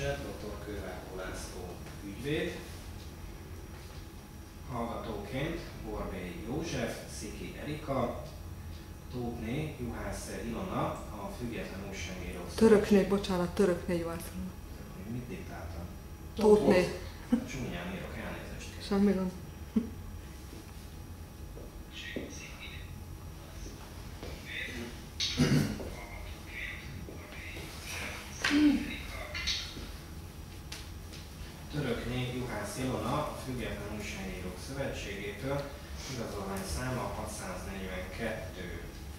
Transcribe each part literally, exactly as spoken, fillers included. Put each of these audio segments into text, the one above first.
eset doktor Kővágó László ügyvéd, hallgatóként Borbély József, Sziki Erika, Tóthné Juhász Ilona, a Független Újságírók Szövetség. Törökné, bocsánat, Törökné Juhász Ilona. Mit diktáltam? Tóthné. Csúnyán írok, elnézést. Semmi gond. Törökné Juhász Ilona, a Független Újságírók Szövetségétől, igazolvány száma hatszáznegyvenkettő.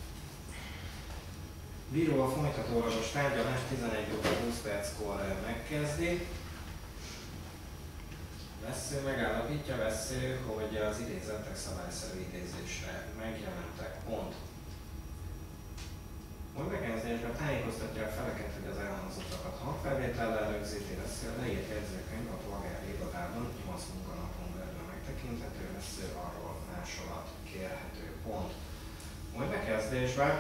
Bíró a folytatólagos tárgyalást tizenegy óra húsz perckor megkezdi. Vesző megállapítja vesző, hogy az idézettek szabályszerű idézésre megjelentek. Pont. Majd megkezdésben tájékoztatja a feleket, hogy az elhangzottakat hangfelvétellel rögzíti, vesző a leírt jegyzőkönyv a polgári irodában nyolc munkanapon belül megtekinthető, vesző arról másolat kérhető. Pont. Majd bekezdésben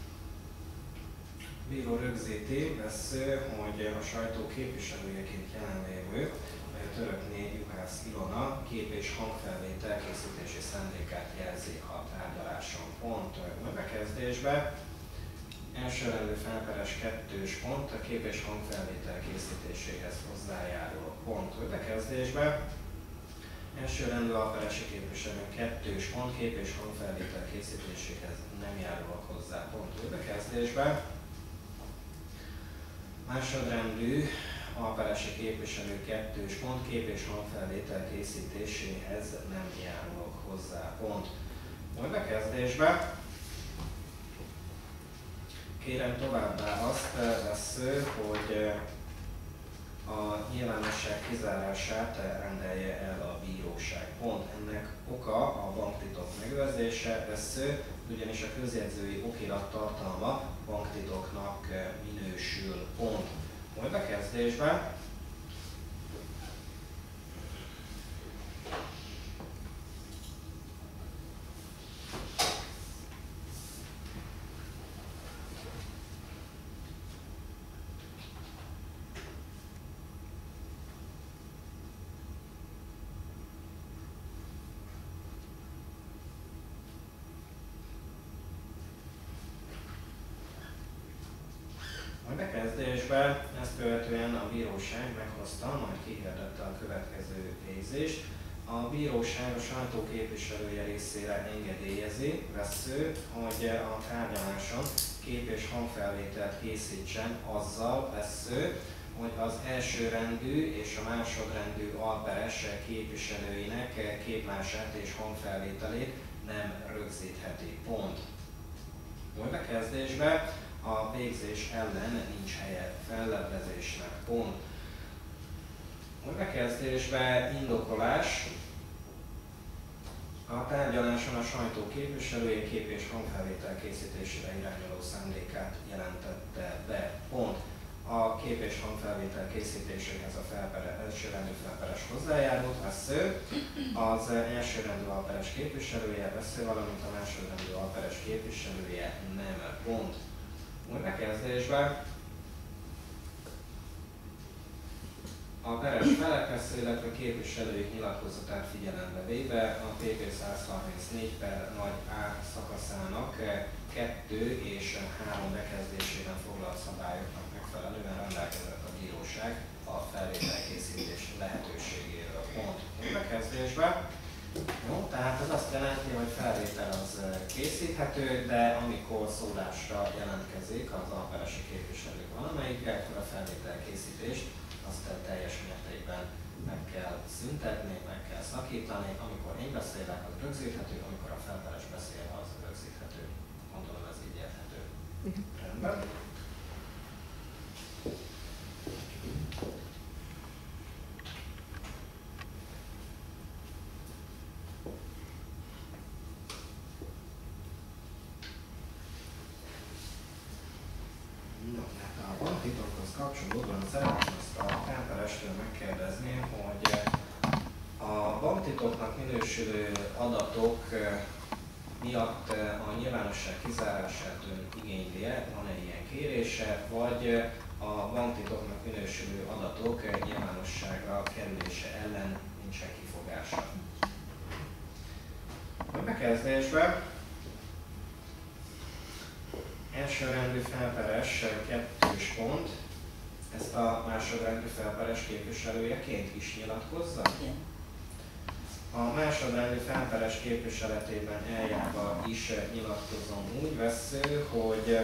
bíró rögzíti, vesző, hogy a sajtó képviselőjeként jelenlévő Törökné Juhász Ilona kép- és hangfelvétel készítési szándékát jelzi a tárgyaláson. Pont. Majd bekezdésben elsőrendű felperes kettős pont a kép- és hangfelvétel készítéséhez hozzájárul. Pont. Bekezdésben elsőrendű alperesi képviselő kettős pont kép- és hangfelvétel készítéséhez nem járulok hozzá. Pont. Bekezdésben másodrendű alperesi képviselő kettős pont kép- és hangfelvétel készítéséhez nem járulok hozzá. Pont. Majd bekezdésben kérem továbbá azt vesző, hogy a nyilvánosság kizárását rendelje el a bíróság. Pont. Ennek oka a banktitok megőrzése, vesző, ugyanis a közjegyzői okirat tartalma banktitoknak minősül. Pont. Majd bekezdésben Majd bekezdésben ezt követően a bíróság meghozta, majd kihirdette a következő végzést. A bíróság a sajtó képviselője részére engedélyezi, vesző, hogy a tárgyaláson kép- és hangfelvételt készítsen azzal, vesző, hogy az elsőrendű és a másodrendű alperes képviselőinek képlását és hangfelvételét nem rögzítheti. Pont. Majd bekezdésben a végzés ellen nincs helye fellebbezésnek. Pont. A bekezdésben indokolás. A tárgyaláson a sajtó képviselője kép- és hangfelvétel készítésére irányuló szándékát jelentette be. Pont. A kép- és hangfelvétel készítéséhez a felpere, elsőrendű felperes hozzájárult, vesző, az elsőrendű alperes képviselője, vesző, valamint a másodrendű alperes képviselője nem. Pont. Új bekezdésben a peres felek vesző, illetve képviselőik nyilatkozatát figyelembe véve a P P százharmincnégy per nagy A szakaszának kettő és három bekezdésében foglalt szabályoknak megfelelően rendelkezett a bíróság a felvételkészítés lehetőségéről. Pont. Új bekezdésben. Jó, tehát ez azt jelenti, hogy felvétel az készíthető, de amikor szólásra jelentkezik az alperesi képviselők valamelyik, akkor a felvételkészítést azt teljes mértékben meg kell szüntetni, meg kell szakítani. Amikor én beszélek, az rögzíthető, amikor a felperes beszél, az rögzíthető. Gondolom ez így érthető. Igen. Rendben. No, hát a banktitokhoz kapcsolódóan szeretném azt a felperestől megkérdezni, hogy a banktitoknak minősülő adatok miatt a nyilvánosság kizárását ön igényli-e, van-e ilyen kérése, vagy a banktitoknak minősülő adatok nyilvánosságra kerülése ellen nincsen kifogása. A bekezdésben elsőrendű felperes kettős pont, ezt a másodrendű felperes képviselőjeként is nyilatkozza? Igen. A másodrendű felperes képviseletében eljárva is nyilatkozom úgy vessző, hogy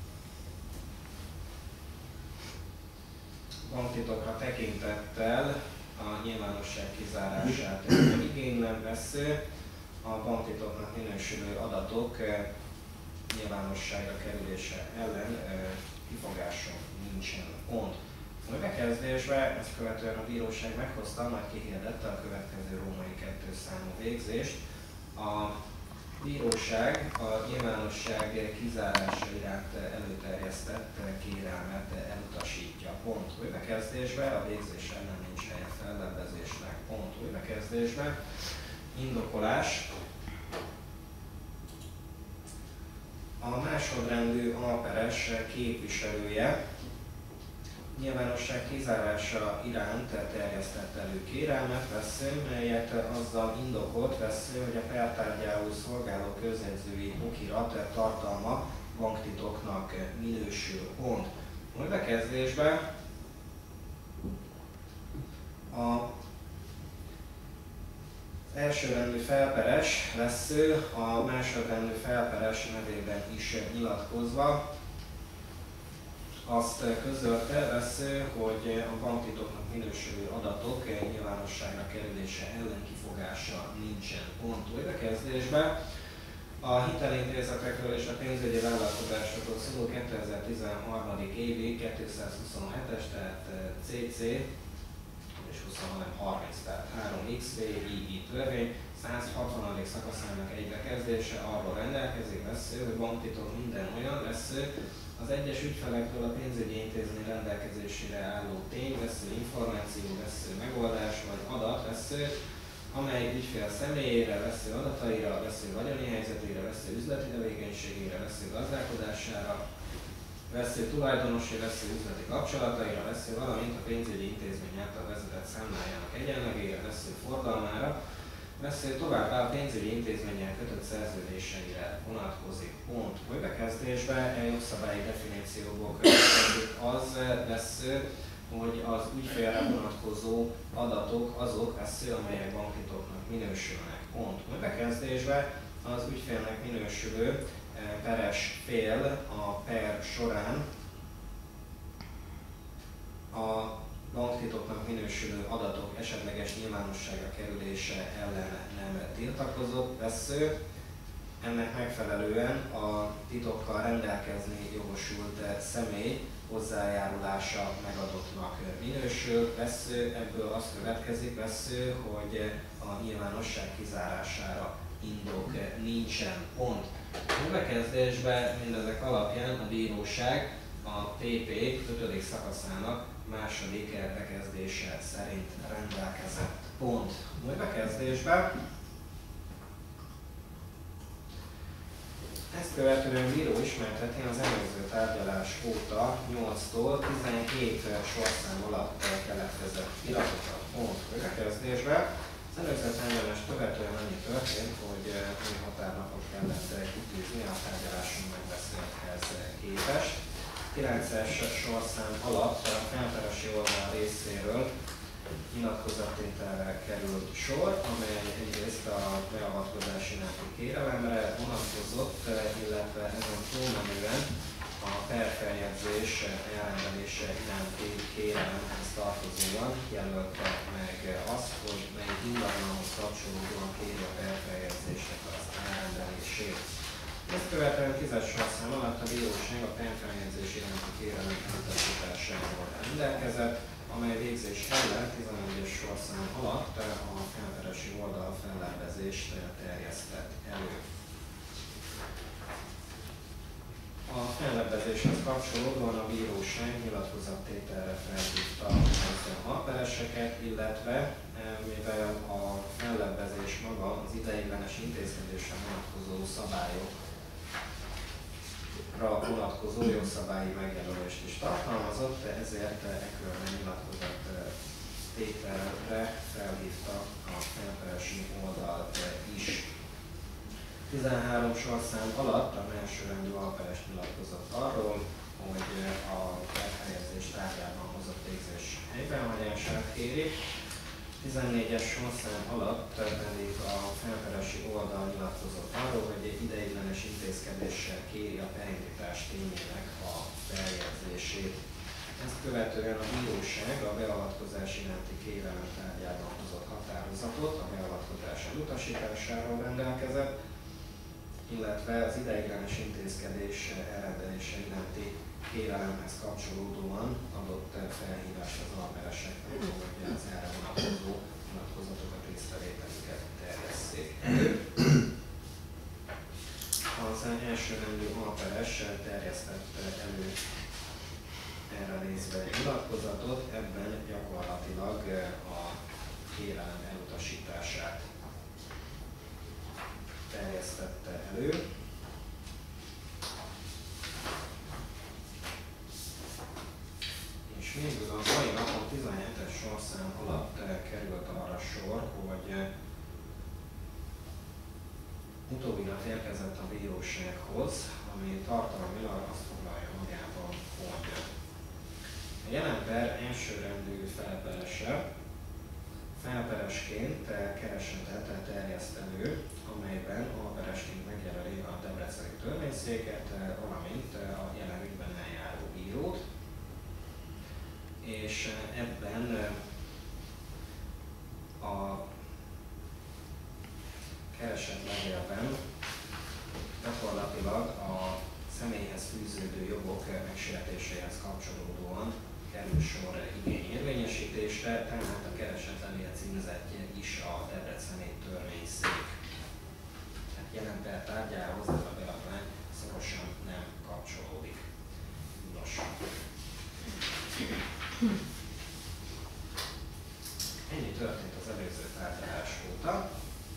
banktitokra tekintettel a nyilvánosság kizárását igényben vesző, a banktitoknak minősülő adatok nyilvánosságra kerülése ellen kifogásom nincsen. Pont. A bekezdésben ezt követően a bíróság meghozta, majd kihirdette a következő római kettő számú végzést. A bíróság a nyilvánosság kizárása iránt előterjesztett kérelmet elutasítja. Pont. Új bekezdésben a végzés ellen nincs helye fellebbezésnek. Pont. Új bekezdésben indokolás. A másodrendű alperes képviselője nyilvánosság kizárása iránt terjesztett elő kérelmet vesző, melyet azzal indokolt vesző, hogy a pertárgyául szolgáló közjegyzői okirat tartalma banktitoknak minősül. Pont. Új bekezdésben a elsőrendű felperes vesző a másodrendű felperes nevében is nyilatkozva azt közölte vesző, hogy a banktitoknak minősülő adatok nyilvánosságra kerülése ellen kifogása nincsen. Pont. Új bekezdésben a hitelintézetekről és a pénzügyi vállalkozásokról szóló kétezer-tizenhárom. évi kétszázhuszonhetes, tehát cé cé és huszonhárom harminc, tehát három iksz vé i i törvény száz hatvanadik szakaszának egy bekezdése arról rendelkezik vesző, hogy banktitok minden olyan vesző, az egyes ügyfelektől a pénzügyi intézmény rendelkezésére álló tény, vesző, információ, vesző, megoldás vagy adat vesző, amely ügyfél személyére, vesző adataira, vesző vagyoni helyzetére, vesző üzleti tevékenységére, vesző gazdálkodására, vesző tulajdonosi, vesző üzleti kapcsolataira, vesző, valamint a pénzügyi intézmény által vezetett számlájának egyenlegére, vesző forgalmára, vesző továbbá a pénzügyi intézménnyel kötött szerződéseire vonatkozik. Pont. Új bekezdésben a jogszabályi definícióból következik az vesző, hogy az ügyfélre vonatkozó adatok azok vesző, amelyek banktitoknak minősülnek. Pont. Új bekezdésben az ügyfélnek minősülő peres fél a per során a banktitoknak minősülő adatok esetleges nyilvánosságra kerülése ellen nem tiltakozott vesző. Ennek megfelelően a titokkal rendelkezni jogosult személy hozzájárulása megadottnak minősül vesző. Ebből az következik vesző, hogy a nyilvánosság kizárására indok nincsen. Pont. A bekezdésben mindezek alapján a bíróság a té pé ötödik szakaszának második bekezdése szerint rendelkezett. Pont. Új bekezdésben ezt követően bíró ismerteti az előző tárgyalás óta nyolctól tizenhét sorszám alatt keletkezett iratokat. Pont. Új bekezdésben az előző tárgyalás követően annyi történt, hogy új határnapot kellett kitűzni a tárgyaláson megbeszélthez képest. kilences sorszám alatt a felperesi oldal részéről nyilatkozattételre került sor, amely egyrészt a beavatkozás iránti kérelemre vonatkozott, illetve ezen túlmenően a perfeljegyzés elrendelése iránti kérelemhez tartozóan jelölte meg azt, hogy mely ingatlanhoz kapcsolódóan kéri a perfeljegyzésnek az elrendelését. Ezt követően tízes sorszám alatt a bíróság a perfeljegyzés iránti kérelem elutasításával rendelkezett, amely végzés ellen tizenegyes sorszám alatt a felperesi oldal fellebbezést terjesztett elő. A fellebbezéshez kapcsolódóan a bíróság nyilatkozattételre felhívta a alpereseket, illetve mivel a fellebbezés maga az ideiglenes intézkedésre vonatkozó szabályok vonatkozó jogszabályi megjelölést is tartalmazott, ezért e körben nyilatkozat tételre felhívta a felperesi oldalt is. tizenhárom sorszám alatt a elsőrendű alperes nyilatkozott arról, hogy a perhelyezés tárgyában hozott végzés helybehagyását kéri. tizennégyes sorszám alatt pedig a felperesi oldal nyilatkozott arról, hogy egy ideiglenes intézkedéssel kéri a perindítás tényének a feljegyzését. Ezt követően a bíróság a beavatkozás iránti kérelem tárgyában hozott határozatot a beavatkozás elutasításáról rendelkezett, illetve az ideiglenes intézkedés elrendelése iránti kérelemhez kapcsolódóan adott felhívást az alpereseknek, hogy az erre vonatkozó vonatkozatokat, részrevételüket terjesszék. Az elsőrendű alperes terjesztett elő erre részben egy nyilatkozatot, ebben gyakorlatilag a kérelem elutasítását terjesztette elő. És végül a mai napon tizenhetes sorszám alatt került arra sor, hogy utóbbinak érkezett a bírósághoz, ami tartalmilag azt foglalja magában, hogy a jelen per elsőrendű felperese felperesként keresetet terjeszt elő, amelyben alperesként megjelöli a debreceni törvényszéket, valamint a jelen ügyben eljáró bírót, és ebben a keresett levélben gyakorlatilag a személyhez fűződő jogok megsértéséhez kapcsolódóan kerül sor igényérvényesítésre, tehát a keresett levél címzetje is a debreceni törvényszék. Tehát jelen per tárgyához ez a beadvány szorosan nem kapcsolódik. Nos. Ennyi történt az előző tárgyalás óta.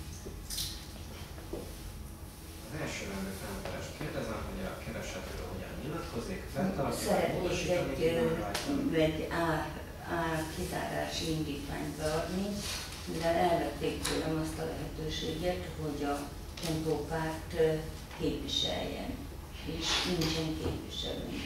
Az első rendű felmerést kérdezem, hogy a keresetről hogyan nyilatkozik, fenntartja, szeretnék egy, egy ár, ár kizárási indítványt beadni, mivel elvették tőlem azt a lehetőséget, hogy a Kentó párt képviseljen, és nincsen képviselő.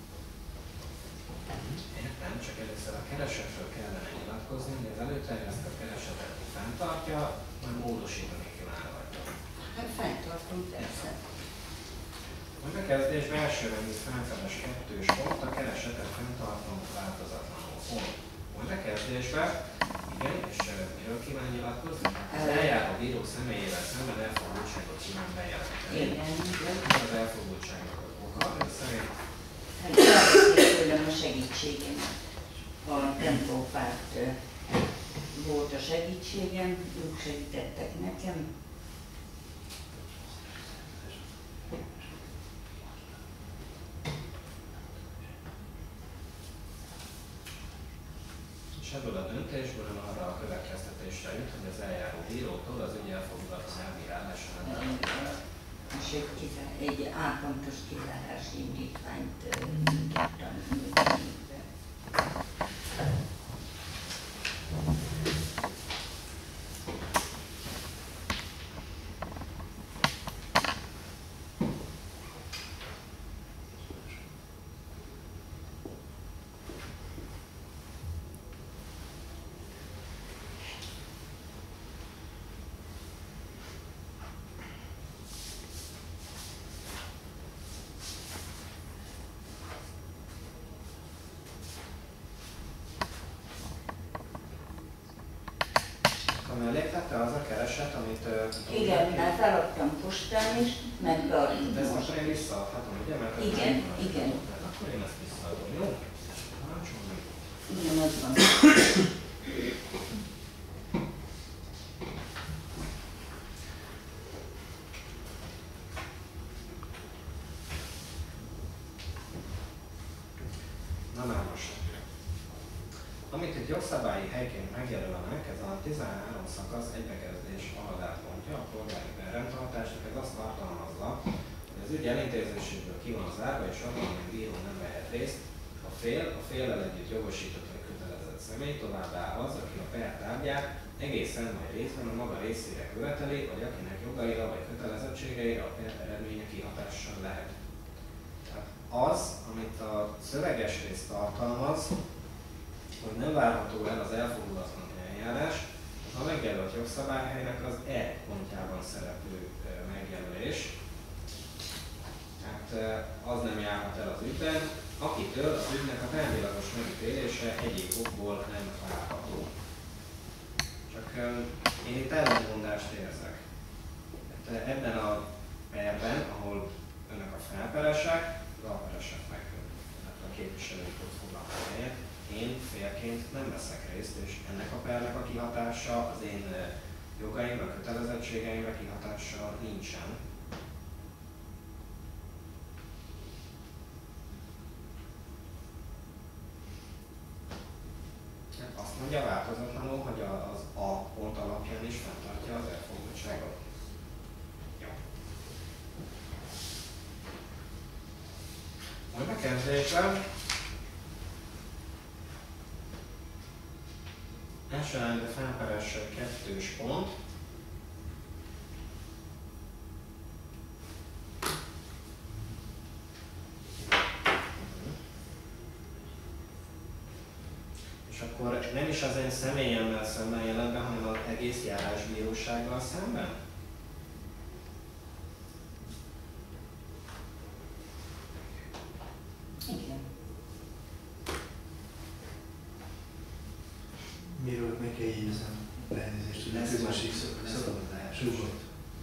Értem, csak először a keresetről kellene nyilatkozni, hogy az előterjesztett keresetet fenntartja, majd módosítani kívánja. Hát fenntartom, persze. A bekezdésben elsőrendű felfeles kettős pont, a keresetet fenntartom változatlanul pont. A bekezdésben, igen, és miről kíván nyilatkozni? Az eljáró bíró személyével szemben elfogultságot kíván bejelenteni. Igen, igen. Az elfogultságnak az oka, ön szerint? Hát elvették tőlem a segítségemet. A Kentó párt volt a segítségem, ők segítettek nekem. És ebből a döntésből arra a következtetésre jut, hogy az eljáró bírótól az ügy elfogulatlan elbírálásra rendelkezik. És egy, kizár, egy álpontos kizárási indítványt tudtam működni. Melléktette az a kereset, amit... Uh, igen, mert feladtam postán is, meg beadtam. De ezt most én visszaadhatom, ugye? Mert igen, nem igen. Mert akkor én ezt visszaadom, jó? Parancsolj. Igen, az van. Na már most. Amit itt jogszabályi helyként megjelölnek, ez a tizenhárom szakasz egybekezdés aladátpontja, a polgári rendtartásnak, ez azt tartalmazza, hogy az ügy elintézéséből ki van zárva, és abban, hogy bíró nem vehet részt, a fél, a féllel együtt jogosított vagy kötelezett személy, továbbá az, aki a per tárgyát egészen vagy részben a maga részére követeli, vagy akinek jogaira vagy kötelezettségeire a per eredménye kihatással lehet. Tehát az, amit a szöveges rész tartalmaz, hogy nem várható el az elfogulatlan eljárás, az a megjelölt jogszabályhelynek az E pontjában szereplő megjelölés. Tehát az nem járhat el az ügyben, akitől az ügynek a tárgyilagos megítélése egyéb okból nem várható. Csak én itt ellentmondást érzek. Hát ebben a perben, ahol önök a felperesek, az alperesek meg a képviselők ott foglalnak helyet, én félként nem veszek részt, és ennek a pernek a kihatása, az én jogaimra, kötelezettségeimre kihatása nincsen. Azt mondja változatlanul, hogy az A pont alapján is fenntartja az elfogadottságot. Jó. Majd bekezdésben elsőrendben felperes kettős pont. És akkor nem is az én személyemmel szemben jelent be, hanem az egész járásbírósággal szemben? Igen. Miről meg kell jegyezem lehetőzést, hogy Lesz közösség majd. szabadulás. Súgott.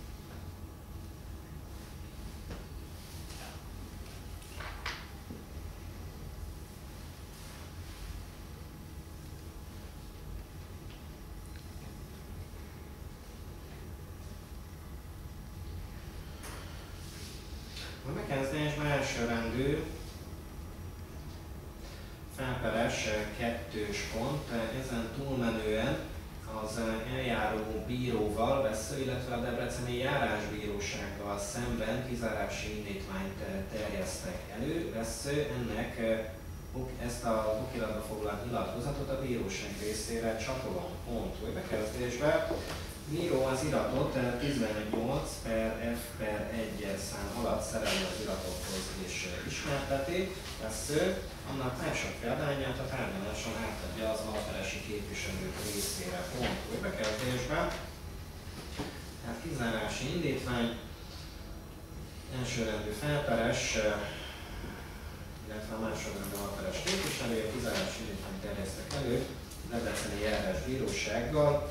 A bekezdésben elsőrendű felperes kettős pont, ezen túlmenően az eljáró bíróval, vesző, illetve a debreceni járásbírósággal szemben kizárási indítványt terjesztek elő. Vesző ennek ezt a okiratba foglalt nyilatkozatot a bíróság részére csatolom. Pont, hogy bekezdésben bíró az iratot tizennyolc per F per egy szám alatt szerelő az iratokhoz és ismerteti. Vesző annak második példányát a tárgyaláson átadja az alperesi képviselők részére. Pont, hogy bekezdésben. Tehát kizárási indítvány, elsőrendű felperes, illetve a másodrendű alperes képviselője kizárási indítványt terjesztek elő Debreceni járásbírósággal,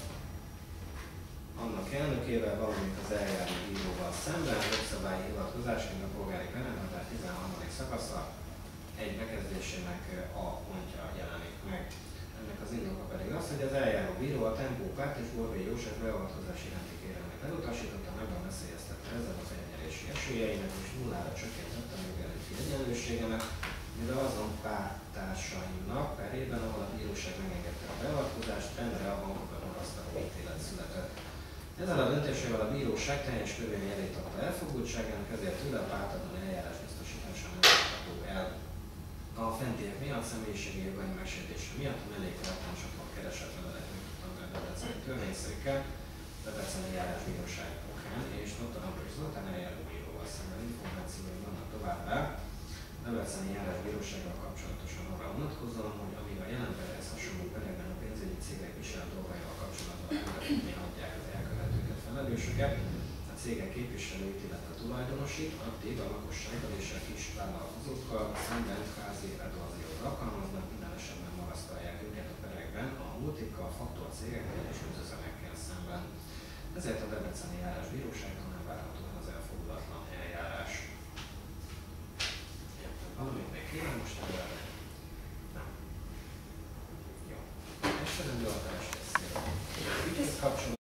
annak elnökével, valamint az eljáró bíróval szemben, a jogszabályi hivatkozásként a polgári perrendhatár tizenharmadik szakasza egy bekezdésének a pontja jelenik meg. Ennek az indoka pedig az, hogy az eljáró bíró a Tempó Párt és Borbély József beavatkozás iránti kérelmet elutasította, megvan veszélyeztette ezzel az elnyerési esélyeinek és nullára csökkentette a jogelőtti egyenlőségemet, mivel azon párttársaimnak perében, ahol a bíróság megengedte a beavatkozást, rendre a bankokat marasztaló ítélet született. Ezzel a döntésével a bíróság teljes körülmény elé adta elfogultságának, ezért tőle a pártadon eljárás biztosítása nem adható el. A fentiek miatt személyiségi jogaim megsértése miatt a mellékletlen csoport keresett levelet nyújtottam be a Debreceni törvényszékkel, Debreceni járásbíróság okán és doktor Ambróz Zoltán eljáró bíróval szemben információi vannak továbbá. Debreceni járásbírósággal kapcsolatosan arra vonatkozóan, hogy amíg a jelen perhez hasonló perekben a pénzügyi cégek viselt dolgaival kapcsolatban elkövetni adják az elkövetőket, felelősöket, a cégek képviselőit, illetve tulajdonosít, addig a lakossággal és a kis vállalkozókkal szemben kvázi retroakciót alkalmaznak, minden esetben marasztalják őket a perekben a multikkal, faktor cégekkel és közözemekkel szemben. Ezért a Debreceni járásbíróságon nem várható az elfogulatlan eljárás. Valamit még kérem most előre? Nem. Jó. Esetben gyakorlás lesz. Ügyhez kapcsolatban